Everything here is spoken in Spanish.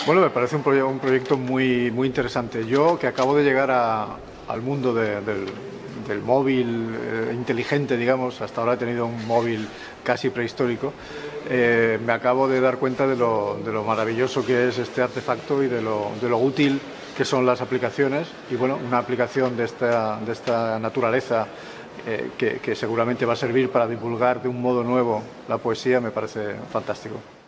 Bueno, me parece un proyecto muy interesante. Yo, que acabo de llegar al mundo del móvil inteligente, digamos, hasta ahora he tenido un móvil casi prehistórico, me acabo de dar cuenta de lo maravilloso que es este artefacto y de lo útil que son las aplicaciones. Y bueno, una aplicación de esta naturaleza que seguramente va a servir para divulgar de un modo nuevo la poesía, me parece fantástico.